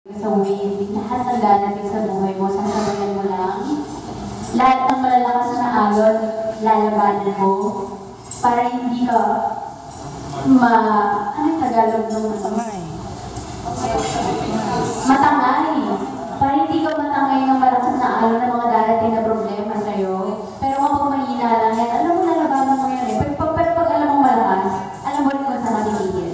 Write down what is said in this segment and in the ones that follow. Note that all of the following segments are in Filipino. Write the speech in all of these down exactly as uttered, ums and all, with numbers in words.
Sa way, lahat ng darating sa buhay mo, sasabayan mo lang. Lahat ng malalakas na alon, lalabanan mo para hindi ka ma... ano yung Tagalog ng matangay? Matangay. Para hindi ka matangay ng malakas na alon ng mga darating na problema sa'yo. Pero kapag mahina lang yan, alam mo lalabanan mo yan eh. Pero pag, pero pag alam mo malakas, alam mo rin kung saan matigigil.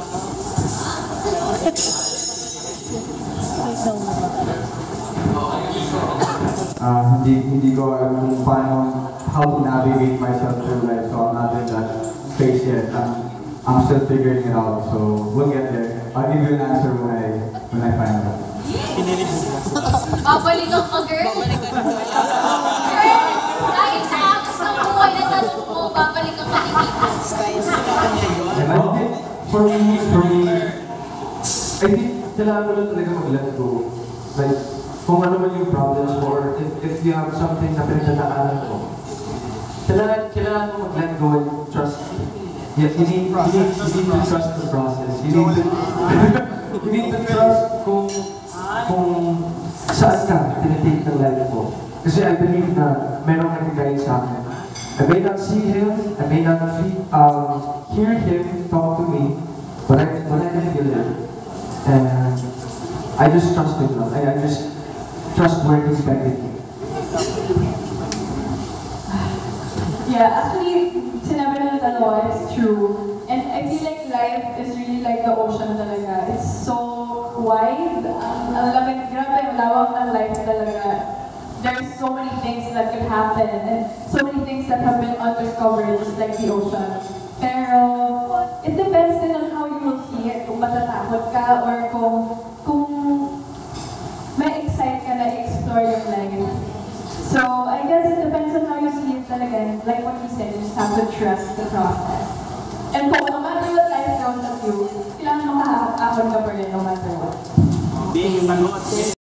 Uh, hindi hindi ko alam kung paano, how to navigate myself through life, so I'm not in that phase yet. I'm, I'm still figuring it out, so we'll get there. I'll give you an answer when I when I find out. Babalikan ka, girl. Girl, dahil sa akas ng buhay na tanong mo, babalikan ka ni And I think, for me, for me, I think kailangan mo lang talaga mag-let go. Like, kung ano man yung problems mo, or if, if you have something na pinagdadaanan mo, kailangan, kailangan mo mag-let go and trust. Yes, you need, you need, you need to trust the process. You need to, you need to trust kung, kung saan ka tinitake ng life mo. Kasi I believe na merong nag-guide sa akin. I may not see him, I may not feel, um, hear him talk to me, but I, but I can feel him. And I just trust him now. I, I just trust where he's guiding me. Yeah, actually, sinabi na dalawa, it's true. And I feel like life is really like the ocean talaga. It's so wide. Ang ang laki, grabe, ang lawak ng life talaga. There's so many things that could happen and so many things that have been undiscovered, just like the ocean. Pero, it depends din on how you will see it. Kung matatakot ka or kung, kung may excite ka na explore yung life. So, I guess it depends on how you see it talaga. Like what you said, you just have to trust the process. And kung no matter what life throws at you, kailangan makakakakon ka pa rin no matter what.